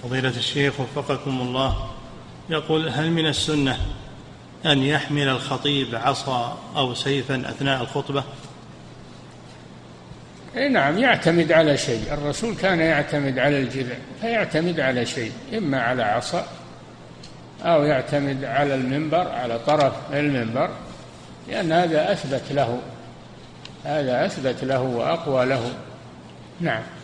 فضيلة الشيخ وفقكم الله، يقول: هل من السنة أن يحمل الخطيب عصا أو سيفا أثناء الخطبة؟ نعم، يعتمد على شيء. الرسول كان يعتمد على الجذع، فيعتمد على شيء، إما على عصا أو يعتمد على المنبر، على طرف المنبر، لأن هذا أثبت له وأقوى له. نعم.